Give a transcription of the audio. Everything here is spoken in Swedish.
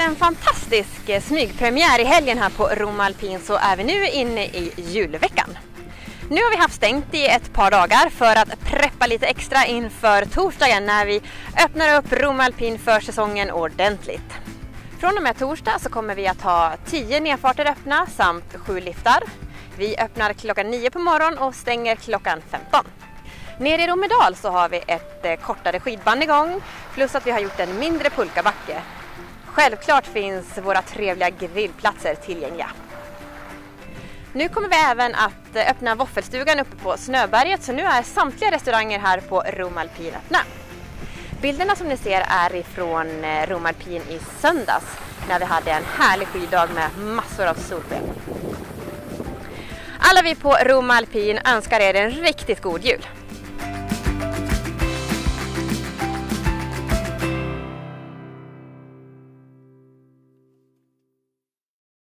Efter en fantastisk smygpremiär i helgen här på Rom Alpin så är vi nu inne i julveckan. Nu har vi haft stängt i ett par dagar för att preppa lite extra inför torsdagen när vi öppnar upp Rom Alpin för säsongen ordentligt. Från och med torsdag så kommer vi att ha 10 nedfarter öppna samt 7 liftar. Vi öppnar klockan 9 på morgonen och stänger klockan 15. Nere i Romedal så har vi ett kortare skidband igång plus att vi har gjort en mindre pulkabacke. Självklart finns våra trevliga grillplatser tillgängliga. Nu kommer vi även att öppna våffelstugan uppe på Snöberget, så nu är samtliga restauranger här på Rom Alpin öppna. Bilderna som ni ser är ifrån Rom Alpin i söndags när vi hade en härlig skiddag med massor av solsken. Alla vi på Rom Alpin önskar er en riktigt god jul.